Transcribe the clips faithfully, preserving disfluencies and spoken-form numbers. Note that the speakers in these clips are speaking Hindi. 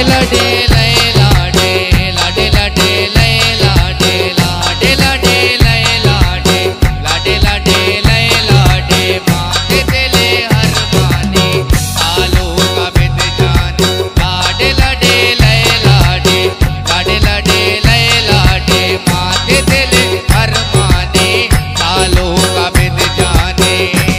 लाडे लय लाडे लाडे लाडे लय लाडे लाडे लाडे लय लाडे लाडे लाडे लय लाडे माते दिले हर माने सालों का बिद जाने लाडे लाडे लय लाडे लाडे लाडे लय लाडे माते दिले हर माने सालों का बिद जाने।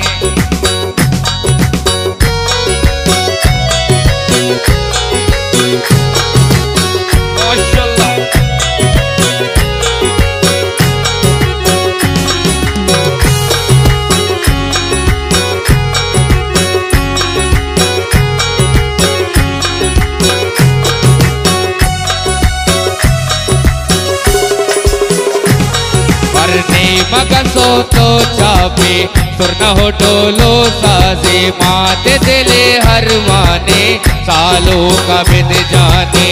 मगसो तो चापे सुर न हो डोलो साजे माते दिले हर माने सालों का बिद जाने।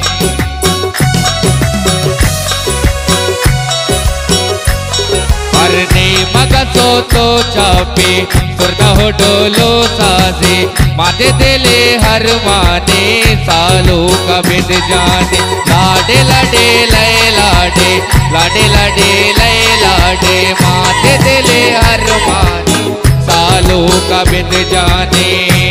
मरने मगसो तो चापे सुर न हो डोलो साजे माते दिले हर माने सालों का बिद जाने। लाडे लाडे लय लाडे लाडे लाडे लय लाडे माते दिले हर माने सालों का बिद जाने।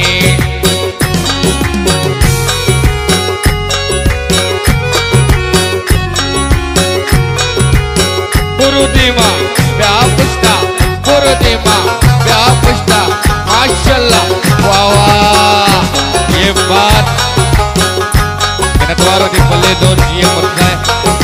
गुरुदेवा ब्याह पुष्टा गुरुदेवा ब्याह पुष्टा माशाल्लाह वाह वाह ये बात तुम्हारा दी पल्ले दो जी मुर्दा है।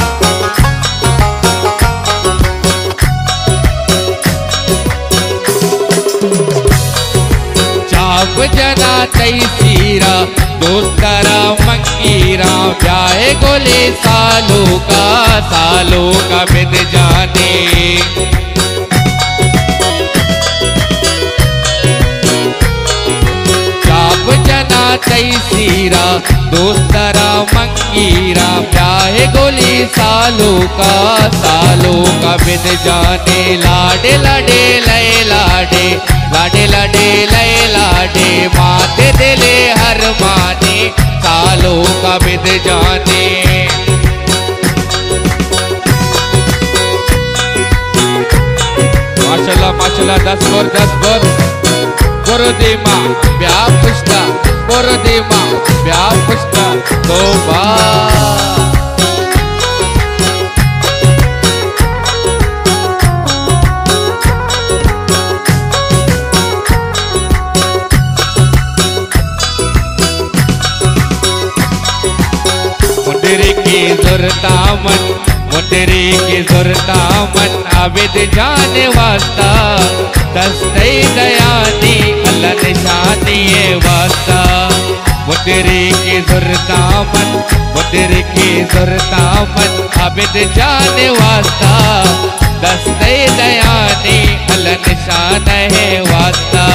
चाप जना तैसीरा दोस्तरा मंगीरा ब्याहे गोले सालों का सालों का बिद जाने। चाप जना तैसीरा दोस्तरा मंगीरा ब्याहे गोली सालों का सालों का बिद जाने। लाडे लाडे लय लाडे लाडे लाडे लय लाडे माते दिले हर माने सालों का बिद जाने। माशाल्लाह माशाल्लाह दस बोर दस बोर गुरुदेवा ब्याह पुष्टा गुरुदेवा ब्याह पुष्टा तोबा। मुंडरी की जुरतामन मुंडरी की जुरतामन आबिद जाने वास्ता दस्ते दयानी अल्लाह निशानी ये वास्ता। मुंडरी की जुरतामन मुंडरी की जुरतामन आबिद जाने वास्ता दस्ते दयानी अल्लाह निशान है वास्ता।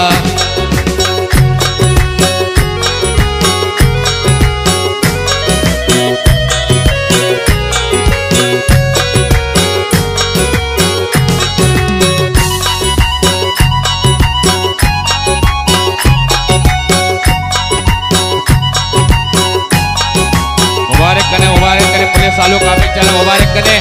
मुबारक करें मुबारक करें पूरे सालों का भी चला मुबारक करें।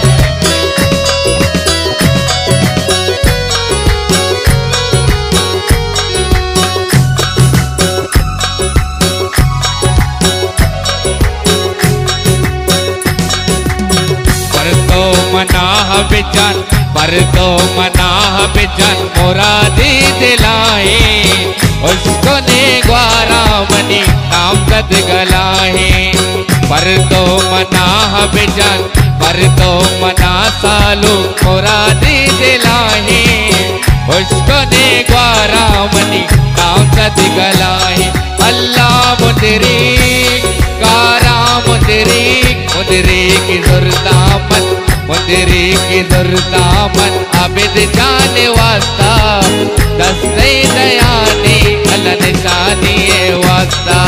पर तो मनाह बिचन पर तो मनाह बिचन मुरादी दिलाए उसको ने ग्वारा मनी नामजद गलाए। पर तो मनाह बिजन पर तो मना सालों मुरादी दिलाए उसको ने ग्वारा मनी नामजद गलाए। अल्लाह मुदरी कारा मुदरी मुदरी की जुरतामन मुदरी की जुरतामन आबिद जाने वास्ता दस्ते दयानी अल्लाह निशानी ये वास्ता।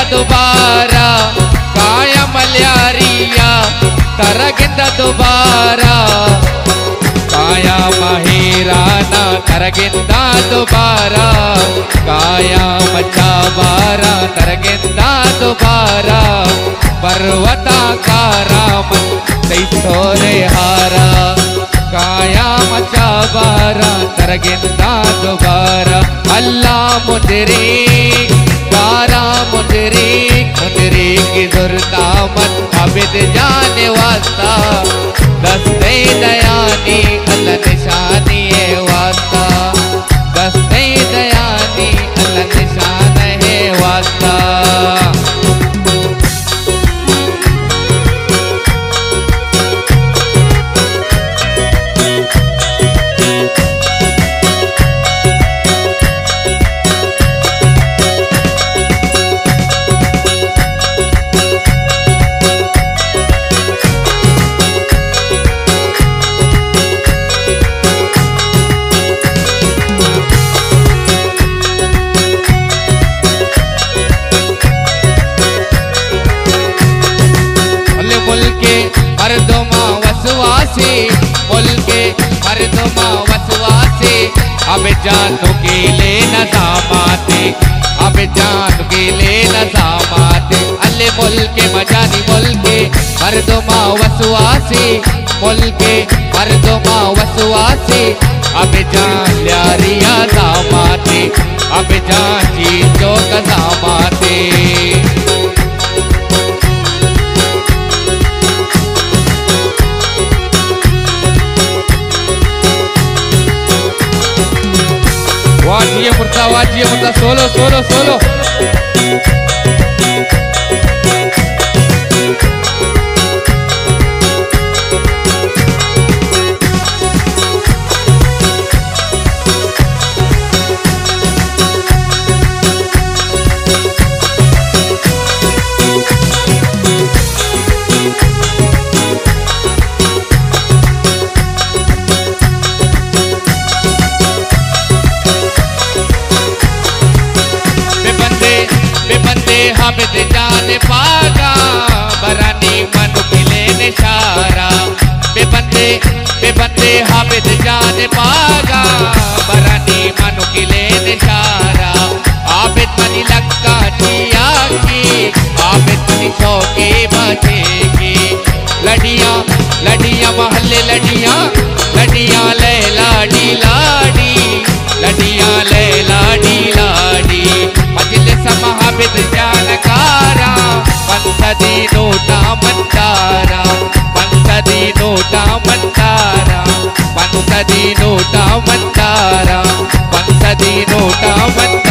दुबारा काया मल्यारिया तरगिंद दुबारा काया महिराना तरगिंद दुबारा काया मचाबारा तरगिंद दुबारा पर्वताकारा मन सैसोरे हारा काया मचाबारा तरगिंद दुबारा अल्लाह मुजरी कारा मुजरी मुजरी की जुर्ता मत अबिद जाने वास्ता दस्ते दयानी अल्लाह निशानी है वास्ता दस्ते दयानी अल्लाह निशान है वास्ता मर्दमा वसवासी मुल्के मर्दमा वसवासी अब जानू के ले नजामाते अब जानू के ले नजामाते अल्ले मुल्के मजानी मुल्के मर्दमा वसवासी मुल्के मर्दमा वसवासी अब जान लियारिया दामाते अब जान चीजों का दामाते वाजिए मुर्ता वाजिए मुर्ता सोलो सोलो सोलो हाबिद जान पागा बरानी मनु किले निशारा बेबंदे बेबंदे हाबिद जान पागा बरानी मनु किले निशारा आबिद मनी लक्का जिया की आबिद मनी शौकी बचेगी लड़ियां लड़ियां महल्ले लड़ियां लड़ियां ले लाडी लाडी लड़ियां ले लाडी लाडी मजलिस महाबिद जानकारा पंसदी नोटा मंदारा पंसदी नोटा मंदारा पंसदी नोटा मंदारा पंसदी नोटा मंदारा